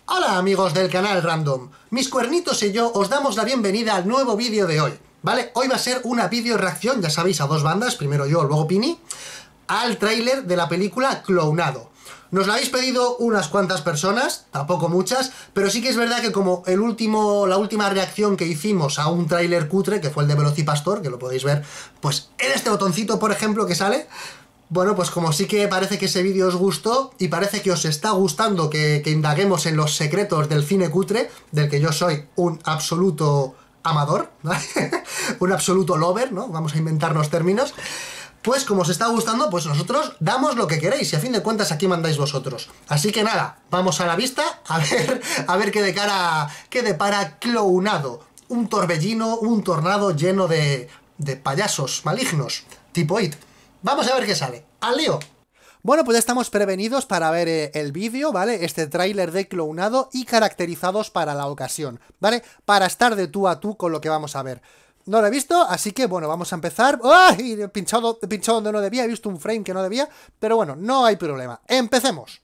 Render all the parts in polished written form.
Hola amigos del canal Random, mis cuernitos y yo os damos la bienvenida al nuevo vídeo de hoy, ¿vale? Hoy va a ser una vídeo reacción, ya sabéis, a dos bandas, primero yo, luego Pini, al tráiler de la película Clownado. Nos lo habéis pedido unas cuantas personas, tampoco muchas, pero sí que es verdad que como la última reacción que hicimos a un tráiler cutre, que fue el de Velocipastor, que lo podéis ver, pues en este botoncito, por ejemplo, que sale. Bueno, pues como sí que parece que ese vídeo os gustó y parece que os está gustando que indaguemos en los secretos del cine cutre, del que yo soy un absoluto amador, ¿vale? Un absoluto lover, ¿no? Vamos a inventarnos términos. Pues como os está gustando, pues nosotros damos lo que queréis y a fin de cuentas aquí mandáis vosotros. Así que nada, vamos a la vista a ver qué depara Clownado. Un torbellino, un tornado lleno de payasos malignos, tipo It. Vamos a ver qué sale. ¡Al lío! Bueno, pues ya estamos prevenidos para ver el vídeo, ¿vale? Este tráiler de Clownado y caracterizados para la ocasión, ¿vale? Para estar de tú a tú con lo que vamos a ver. No lo he visto, así que, bueno, vamos a empezar. ¡Ay! He pinchado donde no debía, he visto un frame que no debía, pero bueno, no hay problema. ¡Empecemos!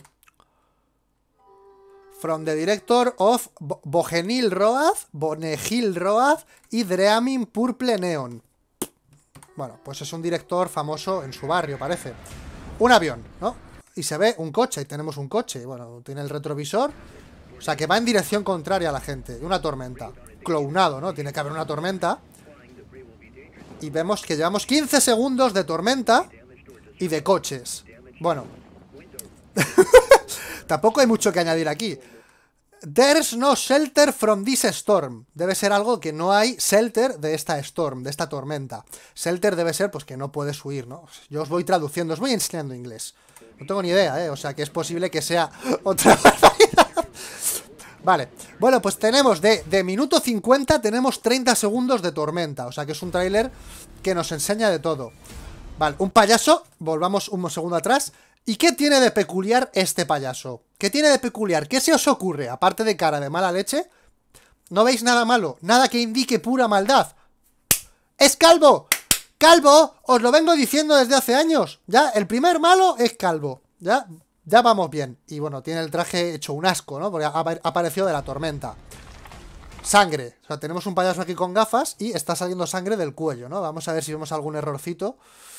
From the director of Bogenil Road y Dreaming Purple Neon. Bueno, pues es un director famoso en su barrio, parece. Un avión, ¿no? Y se ve un coche, y tenemos un coche. Bueno, tiene el retrovisor. O sea, que va en dirección contraria a la gente. Y una tormenta. Clownado, ¿no? Tiene que haber una tormenta. Y vemos que llevamos 15 segundos de tormenta y de coches. Bueno. Tampoco hay mucho que añadir aquí. There's no shelter from this storm. Debe ser algo que no hay shelter de esta storm, de esta tormenta. Shelter debe ser, pues, que no puedes huir, ¿no? Yo os voy traduciendo, os voy enseñando inglés. No tengo ni idea, ¿eh? O sea, que es posible que sea otra barbaridad. Vale. Bueno, pues tenemos de minuto 50, tenemos 30 segundos de tormenta. O sea, que es un tráiler que nos enseña de todo. Vale, un payaso. Volvamos un segundo atrás. ¿Y qué tiene de peculiar este payaso? ¿Qué tiene de peculiar? ¿Qué se os ocurre? Aparte de cara de mala leche, ¿no veis nada malo? Nada que indique pura maldad. ¡Es calvo! ¡Calvo! Os lo vengo diciendo desde hace años. Ya, el primer malo es calvo. Ya vamos bien. Y bueno, tiene el traje hecho un asco, ¿no? Porque apareció de la tormenta. Sangre. O sea, tenemos un payaso aquí con gafas y está saliendo sangre del cuello, ¿no? Vamos a ver si vemos algún errorcito.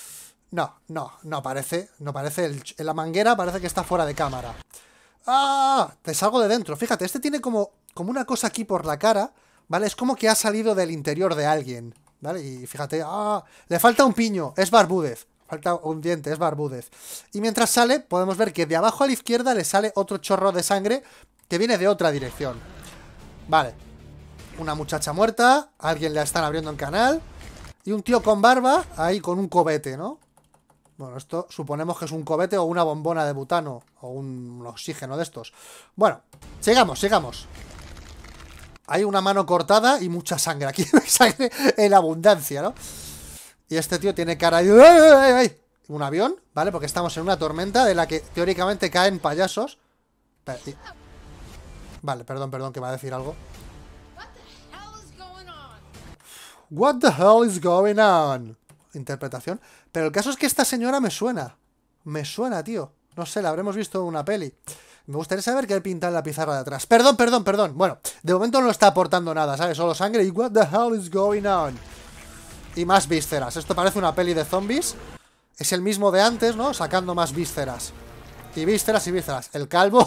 No parece. La manguera parece que está fuera de cámara. ¡Ah! Te salgo de dentro. Fíjate, este tiene como una cosa aquí por la cara, ¿vale? Es como que ha salido del interior de alguien, ¿vale? Y fíjate, ¡ah! Le falta un piño, es Barbúdez. Falta un diente, es Barbúdez. Y mientras sale, podemos ver que de abajo a la izquierda le sale otro chorro de sangre que viene de otra dirección. Vale. Una muchacha muerta, a alguien le están abriendo un canal y un tío con barba ahí con un cobete, ¿no? Bueno, esto suponemos que es un cobete o una bombona de butano o un oxígeno de estos. Bueno, sigamos. Hay una mano cortada y mucha sangre. Aquí hay sangre en abundancia, ¿no? Y este tío tiene cara de... ¡Ay! Un avión, ¿vale? Porque estamos en una tormenta de la que teóricamente caen payasos. Vale, perdón, que va a decir algo. What the hell is going on? Interpretación. Pero el caso es que esta señora me suena. Me suena, tío. No sé, la habremos visto en una peli. Me gustaría saber qué hay pintado en la pizarra de atrás. Perdón. Bueno, de momento no está aportando nada, ¿sabes? Solo sangre y what the hell is going on. Y más vísceras. Esto parece una peli de zombies. Es el mismo de antes, ¿no? Sacando más vísceras. Y vísceras. El calvo.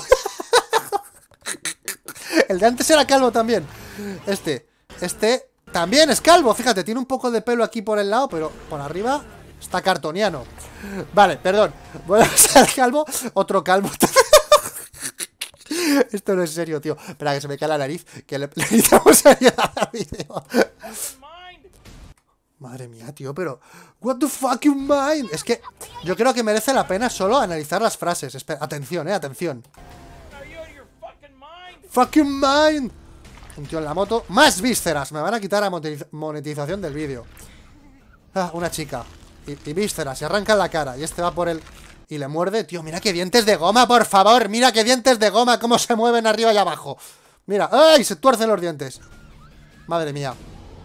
El de antes era calvo también. Este también es calvo, fíjate, tiene un poco de pelo aquí por el lado, pero por arriba está cartoniano. Vale, perdón. Voy a pasar calvo, otro calvo. Esto no es serio, tío. Espera, que se me cae la nariz, que le necesitamos ayudar al vídeo. Madre mía, tío, pero... What the fuck you mind? Es que yo creo que merece la pena solo analizar las frases. Espera, atención, atención. Fucking mind. Un tío en la moto. ¡Más vísceras! Me van a quitar la monetización del vídeo. Ah, una chica. Y vísceras. Y arranca en la cara. Y este va por él. Y le muerde. Tío, mira qué dientes de goma, por favor. Mira qué dientes de goma. Cómo se mueven arriba y abajo. Mira. ¡Ay! Se tuercen los dientes. Madre mía.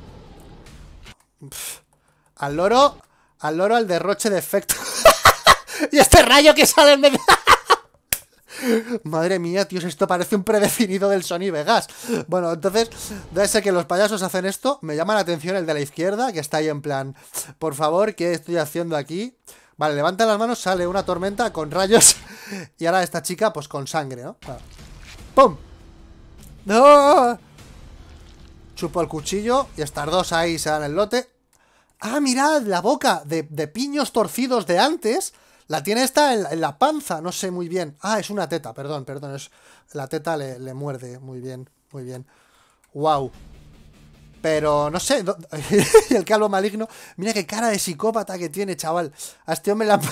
Al loro al derroche de efecto. Y este rayo que sale en medio. Madre mía, tíos, esto parece un predefinido del Sony Vegas. Bueno, entonces, debe ser que los payasos hacen esto. Me llama la atención el de la izquierda, que está ahí en plan, por favor, ¿qué estoy haciendo aquí? Vale, levanta las manos, sale una tormenta con rayos. Y ahora esta chica, pues con sangre, ¿no? ¡Pum! ¡No! Chupo el cuchillo y estas dos ahí se dan el lote. ¡Ah, mirad! La boca de piños torcidos de antes la tiene esta en la panza, no sé muy bien. Ah, es una teta, perdón, es... La teta le muerde, muy bien, muy bien. ¡Wow! Pero, no sé, y el calvo maligno. Mira qué cara de psicópata que tiene, chaval. A este hombre la...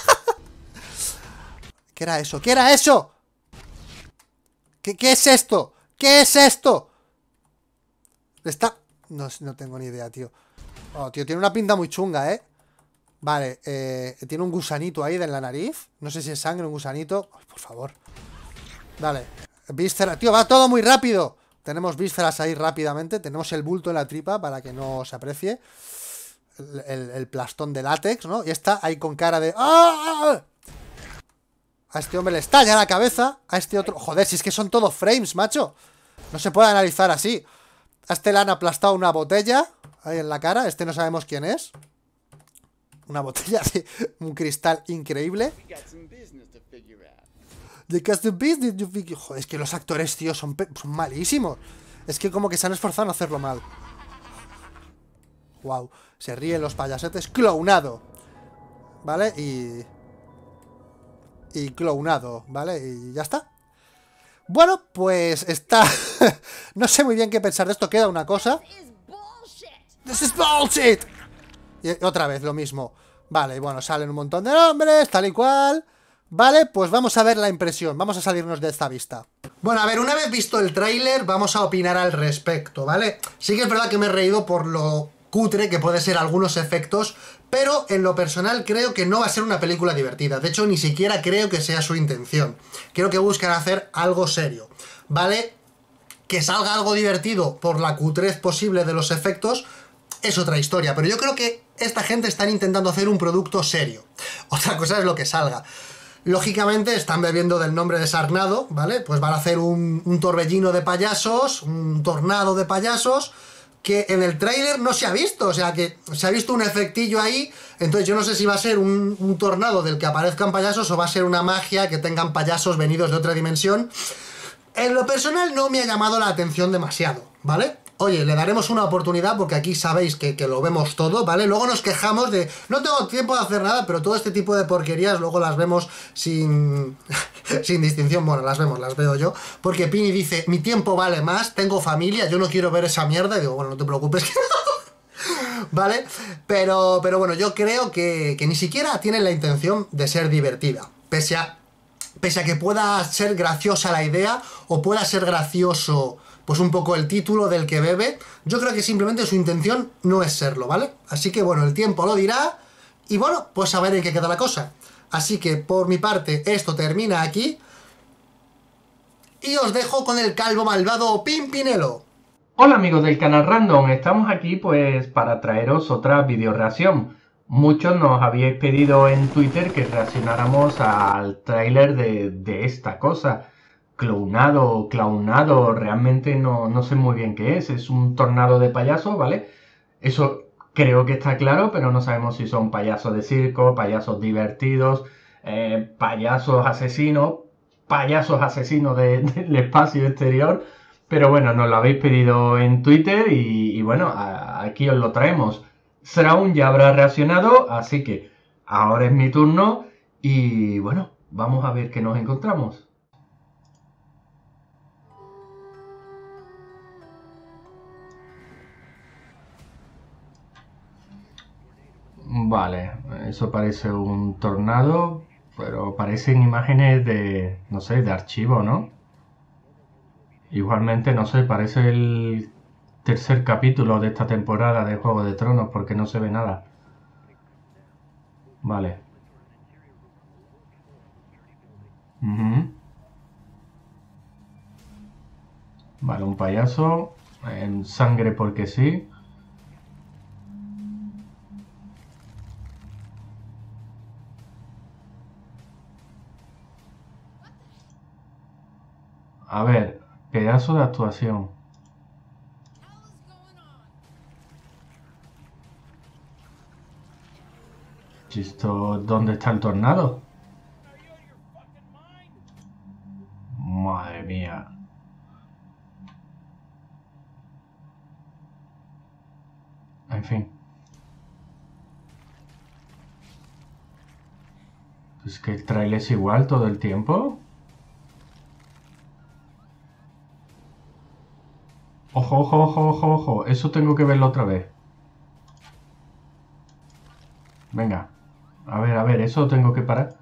¿Qué era eso? ¿Qué era eso? ¿Qué es esto? ¿Qué es esto? Está... No tengo ni idea, tío. Oh, tío, tiene una pinta muy chunga, ¿eh? Vale, tiene un gusanito ahí en la nariz. No sé si es sangre o un gusanito. Ay, por favor. Vale. Vísceras. Tío, va todo muy rápido. Tenemos vísceras ahí rápidamente. Tenemos el bulto en la tripa para que no se aprecie. El plastón de látex, ¿no? Y está ahí con cara de... ¡Ah! A este hombre le estalla la cabeza. A este otro... Joder, si es que son todos frames, macho. No se puede analizar así. A este le han aplastado una botella ahí en la cara. Este no sabemos quién es. Una botella de un cristal increíble. The custom business you figure... Joder, es que los actores, tío, son malísimos. Es que como que se han esforzado en hacerlo mal. Wow. Se ríen los payasetes. Clownado. ¿Vale? Y clownado, ¿vale? Y ya está. Bueno, pues está... No sé muy bien qué pensar de esto. Queda una cosa. This is bullshit. Y otra vez lo mismo. Vale, bueno, salen un montón de nombres, tal y cual. Vale, pues vamos a ver la impresión. Vamos a salirnos de esta vista. Bueno, a ver, una vez visto el tráiler, vamos a opinar al respecto, ¿vale? Sí que es verdad que me he reído por lo cutre que puede ser algunos efectos, pero en lo personal creo que no va a ser una película divertida. De hecho, ni siquiera creo que sea su intención. Creo que buscan hacer algo serio, ¿vale? Que salga algo divertido por la cutrez posible de los efectos es otra historia, pero yo creo que esta gente están intentando hacer un producto serio. Otra cosa es lo que salga. Lógicamente están bebiendo del nombre de Sarnado, ¿vale? Pues van a hacer un torbellino de payasos, un tornado de payasos, que en el tráiler no se ha visto, o sea que se ha visto un efectillo ahí, entonces yo no sé si va a ser un tornado del que aparezcan payasos o va a ser una magia que tengan payasos venidos de otra dimensión. En lo personal no me ha llamado la atención demasiado, ¿vale? Oye, le daremos una oportunidad porque aquí sabéis que lo vemos todo, ¿vale? Luego nos quejamos de, no tengo tiempo de hacer nada, pero todo este tipo de porquerías luego las vemos sin distinción. Bueno, las veo yo. Porque Pini dice, mi tiempo vale más, tengo familia, yo no quiero ver esa mierda. Y digo, bueno, no te preocupes. ¿Vale? Pero bueno, yo creo que ni siquiera tienen la intención de ser divertida. Pese a que pueda ser graciosa la idea, o pueda ser gracioso... pues un poco el título del que bebe, yo creo que simplemente su intención no es serlo, ¿vale? Así que bueno, el tiempo lo dirá, y bueno, pues a ver en qué queda la cosa. Así que por mi parte, esto termina aquí, y os dejo con el calvo malvado Pimpinelo. Hola amigos del canal Random, estamos aquí pues para traeros otra video reacción. Muchos nos habíais pedido en Twitter que reaccionáramos al tráiler de esta cosa. Clownado, realmente no sé muy bien qué es un tornado de payasos, ¿vale? Eso creo que está claro, pero no sabemos si son payasos de circo, payasos divertidos, payasos asesinos del espacio exterior, pero bueno, nos lo habéis pedido en Twitter y bueno, aquí os lo traemos. Sraun ya habrá reaccionado, así que ahora es mi turno y bueno, vamos a ver qué nos encontramos. Vale, eso parece un tornado, pero parecen imágenes de, no sé, de archivo, ¿no? Igualmente, no sé, parece el tercer capítulo de esta temporada de Juego de Tronos porque no se ve nada. Vale. Ujú. Vale, un payaso en sangre porque sí. A ver, pedazo de actuación. ¿Esto dónde está el tornado? Madre mía. En fin. Es que el trailer es igual todo el tiempo. Ojo, ojo, ojo, ojo, ojo. Eso tengo que verlo otra vez. Venga. A ver, eso tengo que parar.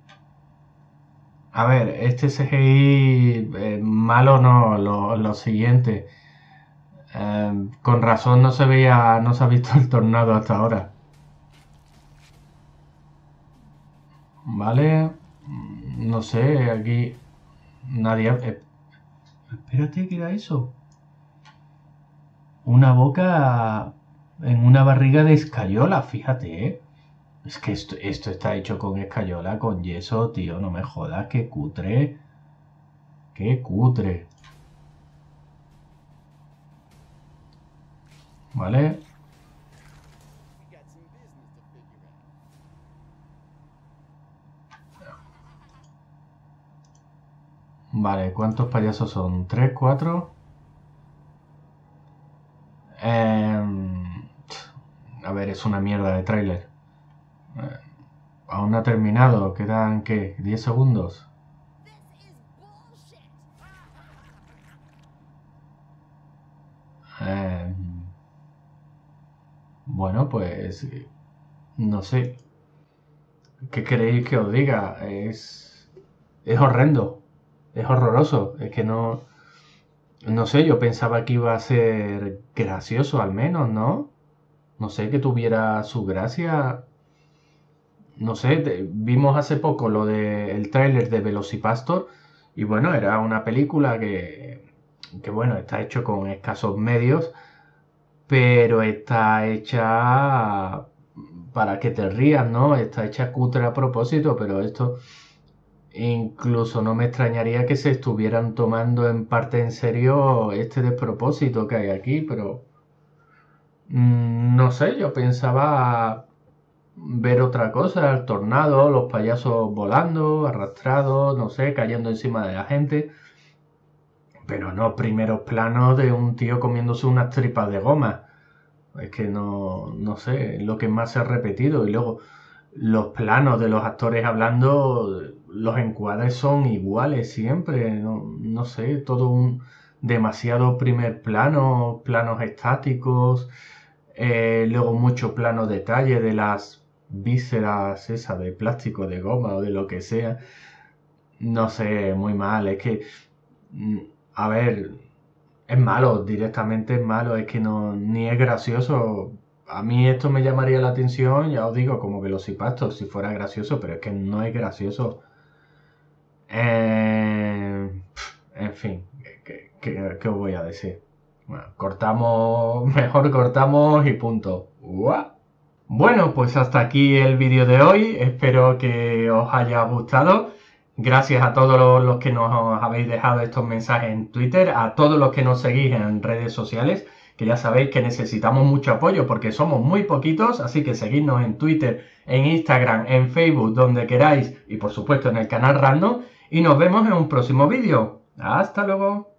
A ver, este CGI malo no, lo siguiente. Con razón no se ha visto el tornado hasta ahora. Vale. No sé, aquí nadie... espérate, ¿qué era eso? Una boca en una barriga de escayola, fíjate, ¿eh? Es que esto está hecho con escayola, con yeso, tío, no me jodas, qué cutre. Qué cutre. ¿Vale? Vale, ¿cuántos payasos son? ¿3, 4? A ver, es una mierda de tráiler. Aún no ha terminado, quedan, ¿qué? ¿10 segundos? Bueno, pues no sé. ¿Qué queréis que os diga? Es horrendo. Es horroroso. Es que no sé, yo pensaba que iba a ser gracioso al menos, ¿no? No sé, que tuviera su gracia. No sé, vimos hace poco lo del tráiler de Velocipastor y bueno, era una película que bueno, está hecho con escasos medios, pero está hecha para que te rías, ¿no? Está hecha cutre a propósito, pero esto incluso no me extrañaría que se estuvieran tomando en parte en serio este despropósito que hay aquí, pero no sé, yo pensaba ver otra cosa, el tornado, los payasos volando, arrastrados, no sé, cayendo encima de la gente, pero no primeros planos de un tío comiéndose unas tripas de goma. Es que no sé, es lo que más se ha repetido. Y luego los planos de los actores hablando, los encuadres son iguales siempre, no sé, todo un demasiado primer plano, planos estáticos, luego mucho plano detalle de las vísceras esas de plástico, de goma o de lo que sea. No sé, muy mal, es que, a ver, es malo, directamente es malo, es que no, ni es gracioso. A mí esto me llamaría la atención, ya os digo, como Velocipastor, si fuera gracioso, pero es que no es gracioso. En fin, ¿qué os voy a decir? Bueno, cortamos, mejor cortamos y punto. ¡Uah! Bueno, pues hasta aquí el vídeo de hoy, espero que os haya gustado. Gracias a todos los que nos habéis dejado estos mensajes en Twitter, a todos los que nos seguís en redes sociales, que ya sabéis que necesitamos mucho apoyo porque somos muy poquitos, así que seguidnos en Twitter, en Instagram, en Facebook, donde queráis y por supuesto en el canal Random y nos vemos en un próximo vídeo. ¡Hasta luego!